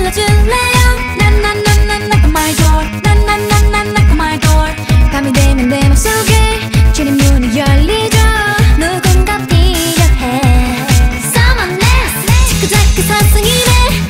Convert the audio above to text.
열어줄래요? 난난난난 knock on my door. 난난난난 knock on my door. 밤이 되면 내 맘속에 주님 문이 열리죠. 누군가 필요해. Someone else. 자꾸자꾸 사승이네.